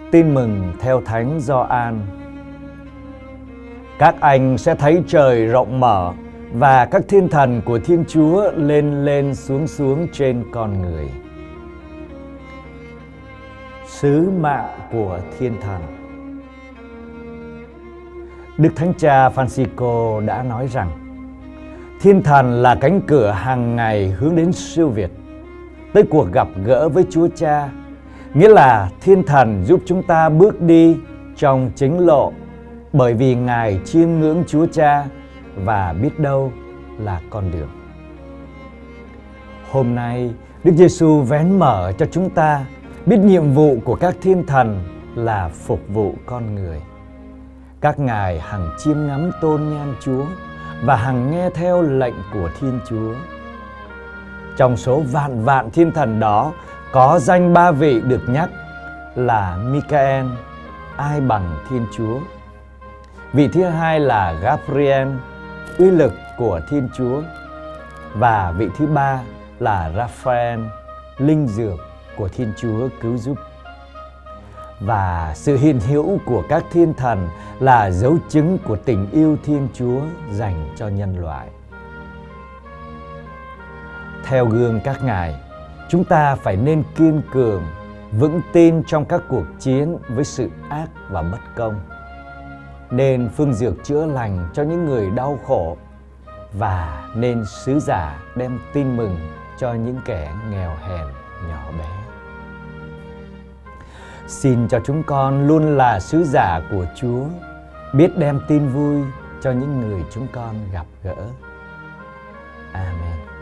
Tin mừng theo Thánh Gioan. Các anh sẽ thấy trời rộng mở và các thiên thần của Thiên Chúa lên lên xuống xuống trên con người. Sứ mạng của thiên thần. Đức Thánh Cha Francisco đã nói rằng thiên thần là cánh cửa hàng ngày hướng đến siêu việt, tới cuộc gặp gỡ với Chúa Cha. Nghĩa là thiên thần giúp chúng ta bước đi trong chính lộ, bởi vì Ngài chiêm ngưỡng Chúa Cha và biết đâu là con đường. Hôm nay, Đức Giêsu vén mở cho chúng ta biết nhiệm vụ của các thiên thần là phục vụ con người. Các ngài hằng chiêm ngắm tôn nhan Chúa và hằng nghe theo lệnh của Thiên Chúa. Trong số vạn vạn thiên thần đó, có danh 3 vị được nhắc là Michael, ai bằng Thiên Chúa. Vị thứ hai là Gabriel, uy lực của Thiên Chúa. Và vị thứ ba là Raphael, linh dược của Thiên Chúa cứu giúp. Và sự hiện hữu của các thiên thần là dấu chứng của tình yêu Thiên Chúa dành cho nhân loại. Theo gương các ngài, chúng ta phải nên kiên cường, vững tin trong các cuộc chiến với sự ác và bất công, nên phương dược chữa lành cho những người đau khổ, và nên sứ giả đem tin mừng cho những kẻ nghèo hèn nhỏ bé. Xin cho chúng con luôn là sứ giả của Chúa, biết đem tin vui cho những người chúng con gặp gỡ. Amen.